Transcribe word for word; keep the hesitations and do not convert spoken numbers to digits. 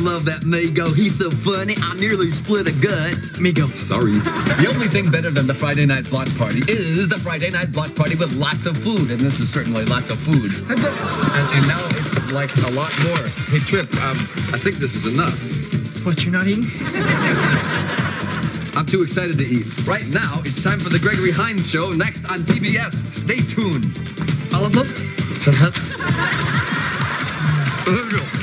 love that Meego. He's so funny, I nearly split a gut. Meego. Sorry. The only thing better than the Friday night block party is the Friday night block party with lots of food, and this is certainly lots of food. And, and now it's like a lot more. Hey, Trip, um, I think this is enough. What, you're not eating? I'm too excited to eat. Right now, it's time for the Gregory Hines Show, next on C B S. Stay tuned. All of them? Uh-huh.